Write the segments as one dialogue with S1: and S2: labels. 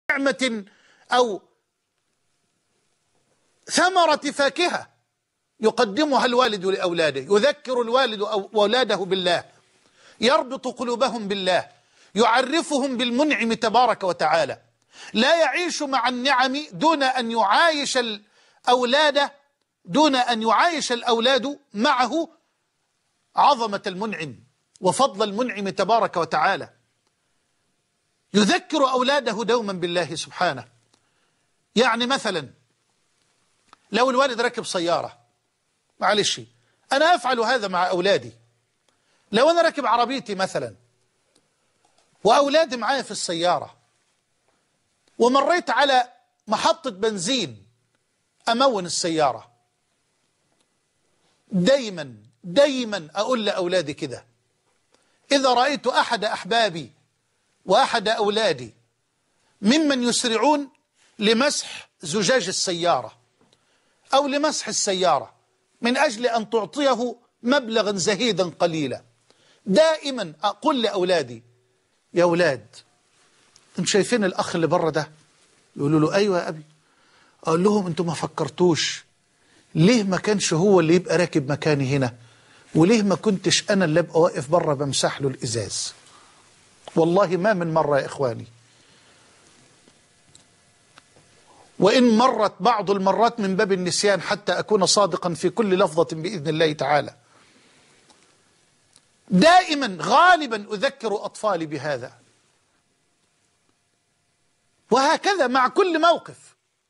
S1: نعمة أو ثمرة فاكهة يقدمها الوالد لأولاده، يذكر الوالد أولاده بالله، يربط قلوبهم بالله، يعرفهم بالمنعم تبارك وتعالى، لا يعيش مع النعم دون أن يعايش الأولاد معه عظمة المنعم وفضل المنعم تبارك وتعالى. يذكر أولاده دوما بالله سبحانه. يعني مثلا لو الوالد ركب سيارة، معلش أنا أفعل هذا مع أولادي. لو أنا راكب عربيتي مثلا وأولادي معايا في السيارة ومريت على محطة بنزين أمون السيارة، دايما أقول لأولادي كده: إذا رأيت أحد أحبابي وأحد أولادي ممن يسرعون لمسح زجاج السيارة أو لمسح السيارة من أجل أن تعطيه مبلغا زهيدا قليلا، دائما أقول لأولادي: يا أولاد، أنتم شايفين الأخ اللي بره ده؟ يقولوا له: أيوة يا أبي. أقول لهم: أنتم ما فكرتوش ليه ما كانش هو اللي يبقى راكب مكاني هنا؟ وليه ما كنتش أنا اللي أبقى واقف بره بمسح له الإزاز؟ والله ما من مرة يا إخواني، وإن مرت بعض المرات من باب النسيان حتى أكون صادقا في كل لفظة بإذن الله تعالى. دائما غالبا أذكر أطفالي بهذا، وهكذا مع كل موقف.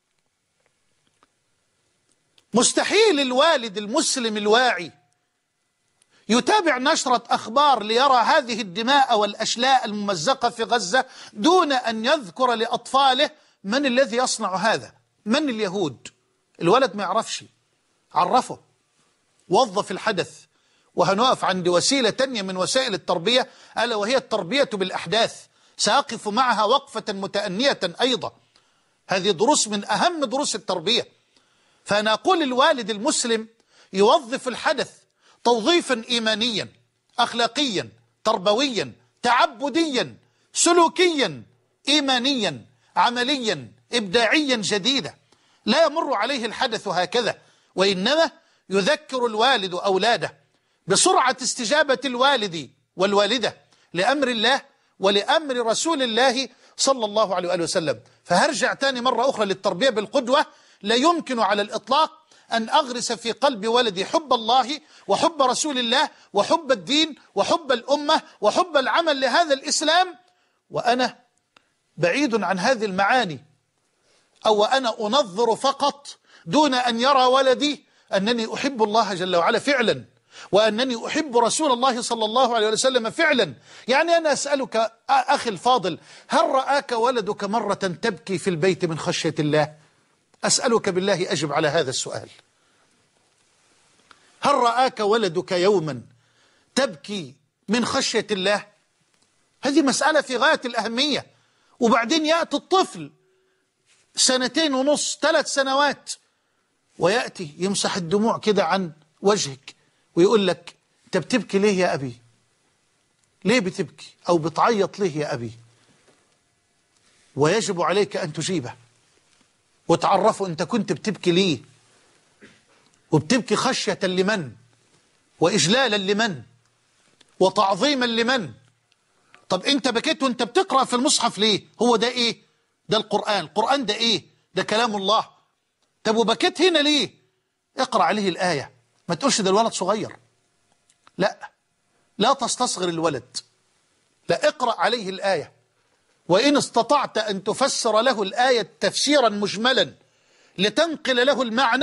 S1: مستحيل الوالد المسلم الواعي يتابع نشرة أخبار ليرى هذه الدماء والأشلاء الممزقة في غزة دون أن يذكر لأطفاله من الذي يصنع هذا، من اليهود. الولد ما يعرفش، عرفه، وظف الحدث. وهنقف عند وسيلة تانية من وسائل التربية، ألا وهي التربية بالأحداث. سأقف معها وقفة متأنية أيضا. هذه دروس من أهم دروس التربية. فأنا أقول الوالد المسلم يوظف الحدث توظيفا إيمانيا، أخلاقيا، تربويا، تعبديا، سلوكيا، إيمانيا، عمليا، إبداعيا جديدا. لا يمر عليه الحدث هكذا، وإنما يذكر الوالد أولاده بسرعة استجابة الوالد والوالدة لأمر الله ولأمر رسول الله صلى الله عليه وآله وسلم. فهرجع تاني مرة أخرى للتربية بالقدوة. لا يمكن على الإطلاق أن أغرس في قلب ولدي حب الله وحب رسول الله وحب الدين وحب الأمة وحب العمل لهذا الإسلام وأنا بعيد عن هذه المعاني، أو أنا أنظر فقط دون أن يرى ولدي أنني أحب الله جل وعلا فعلا، وأنني أحب رسول الله صلى الله عليه وسلم فعلا. يعني أنا أسألك أخي الفاضل: هل رآك ولدك مرة تبكي في البيت من خشية الله؟ أسألك بالله أجب على هذا السؤال. هل رآك ولدك يوما تبكي من خشية الله؟ هذه مسألة في غاية الأهمية. وبعدين يأتي الطفل 2.5 3 سنوات ويأتي يمسح الدموع كده عن وجهك ويقول لك: أنت بتبكي ليه يا أبي؟ ليه بتبكي؟ أو بتعيط ليه يا أبي؟ ويجب عليك أن تجيبه وتعرفه أنت كنت بتبكي ليه، وبتبكي خشية لمن، وإجلالا لمن، وتعظيما لمن. طب أنت بكيت وأنت بتقرأ في المصحف ليه؟ هو ده إيه؟ ده القرآن. القرآن ده إيه؟ ده كلام الله. طب وبكيت هنا ليه؟ اقرأ عليه الآية. ما تقولش ده الولد صغير. لا تستصغر الولد. لا، اقرأ عليه الآية. وإن استطعت أن تفسر له الآية تفسيرا مجملا لتنقل له المعنى،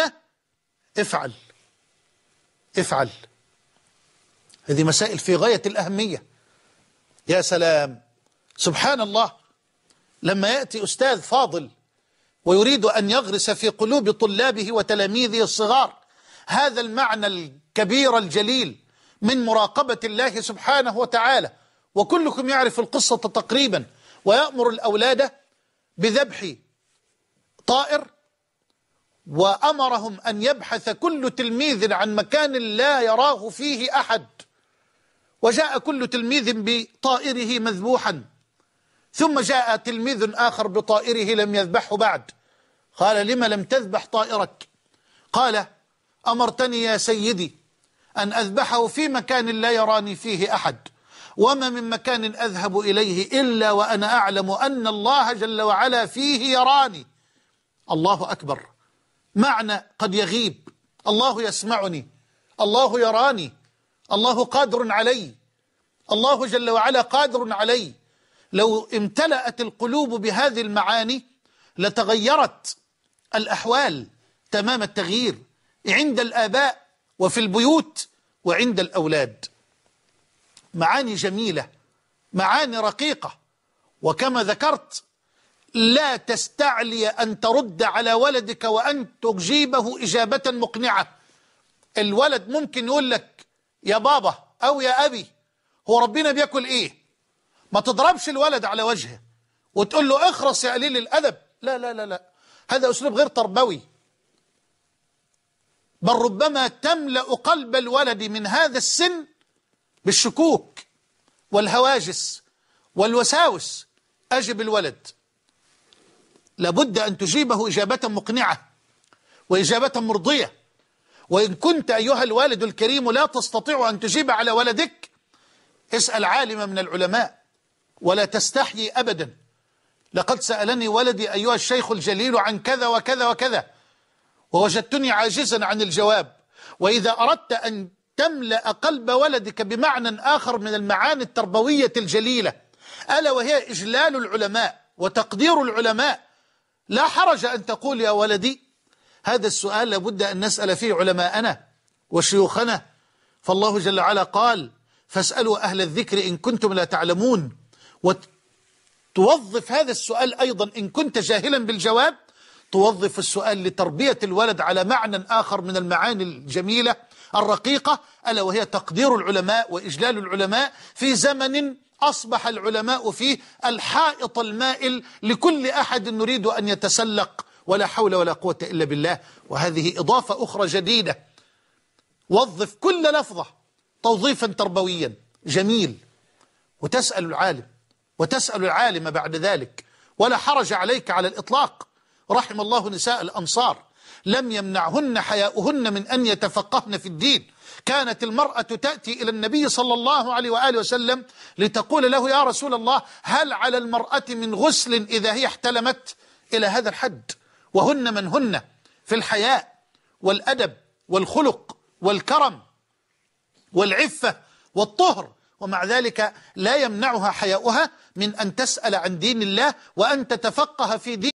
S1: افعل. هذه مسائل في غاية الأهمية. يا سلام، سبحان الله، لما يأتي أستاذ فاضل ويريد أن يغرس في قلوب طلابه وتلاميذه الصغار هذا المعنى الكبير الجليل من مراقبة الله سبحانه وتعالى، وكلكم يعرف القصة تقريبا، ويأمر الأولاد بذبح طائر، وأمرهم أن يبحث كل تلميذ عن مكان لا يراه فيه أحد، وجاء كل تلميذ بطائره مذبوحا، ثم جاء تلميذ آخر بطائره لم يذبحه بعد، قال: لم لم تذبح طائرك؟ قال: أمرتني يا سيدي أن أذبحه في مكان لا يراني فيه أحد، وما من مكان أذهب إليه إلا وأنا أعلم أن الله جل وعلا فيه يراني. الله أكبر. معنى قد يغيب، الله يسمعني، الله يراني، الله قادر علي، الله جل وعلا قادر علي. لو امتلأت القلوب بهذه المعاني لتغيرت الأحوال تمام التغيير عند الآباء وفي البيوت وعند الأولاد. معاني جميلة، معاني رقيقة، وكما ذكرت لا تستعلي أن ترد على ولدك وأن تجيبه إجابة مقنعة. الولد ممكن يقول لك يا بابا أو يا أبي هو ربنا بياكل إيه؟ ما تضربش الولد على وجهه وتقول له اخرس يا قليل الأدب. لا لا لا لا، هذا أسلوب غير تربوي، بل ربما تملأ قلب الولد من هذا السن بالشكوك والهواجس والوساوس. أجب الولد، لابد أن تجيبه إجابة مقنعة وإجابة مرضية. وإن كنت أيها الوالد الكريم لا تستطيع أن تجيب على ولدك، اسأل عالما من العلماء ولا تستحيي أبدا. لقد سألني ولدي أيها الشيخ الجليل عن كذا وكذا وكذا، ووجدتني عاجزا عن الجواب. وإذا أردت أن تملأ قلب ولدك بمعنى آخر من المعاني التربوية الجليلة، ألا وهي إجلال العلماء وتقدير العلماء، لا حرج أن تقول يا ولدي هذا السؤال لابد أن نسأل فيه علماءنا وشيوخنا، فالله جل وعلا قال: فاسألوا أهل الذكر إن كنتم لا تعلمون. وتوظف هذا السؤال أيضا إن كنت جاهلا بالجواب، توظف السؤال لتربية الولد على معنى آخر من المعاني الجميلة الرقيقة، ألا وهي تقدير العلماء وإجلال العلماء في زمن أصبح العلماء فيه الحائط المائل لكل أحد نريد أن يتسلق، ولا حول ولا قوة إلا بالله. وهذه إضافة أخرى جديدة. وظف كل لفظة توظيفا تربويا جميل، وتسأل العالم وتسأل العالم بعد ذلك، ولا حرج عليك على الإطلاق. رحم الله نساء الأنصار، لم يمنعهن حياؤهن من أن يتفقهن في الدين. كانت المرأة تأتي إلى النبي صلى الله عليه وآله وسلم لتقول له: يا رسول الله، هل على المرأة من غسل إذا هي احتلمت؟ إلى هذا الحد. وهن من هن في الحياء والأدب والخلق والكرم والعفة والطهر، ومع ذلك لا يمنعها حياؤها من أن تسأل عن دين الله وأن تتفقه في دين